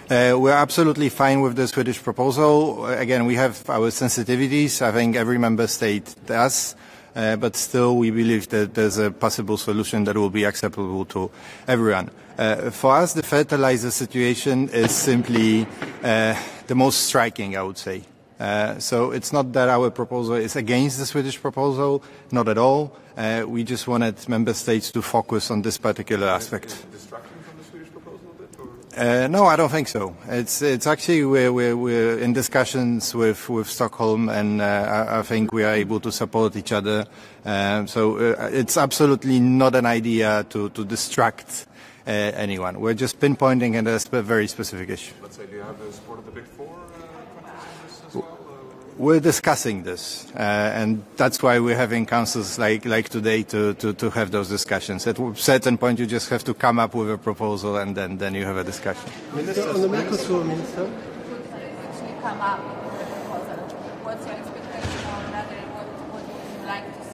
We're absolutely fine with the Swedish proposal. Again, we have our sensitivities. I think every member state does. But still, we believe that there's a possible solution that will be acceptable to everyone. For us, the fertilizer situation is simply the most striking, I would say. So it's not that our proposal is against the Swedish proposal, not at all. We just wanted member states to focus on this particular aspect. No, I don't think so. It's actually we're in discussions with Stockholm, and I think we are able to support each other. So it's absolutely not an idea to distract anyone. We're just pinpointing a very specific issue. Let's say, do you have the support of the Big Four countries as well? We're discussing this, and that's why we're having councils like today to have those discussions. At a certain point, you just have to come up with a proposal, and then you have a discussion. Minister, on the Mercosur, Minister? Could actually come up with a proposal. What's your expectation?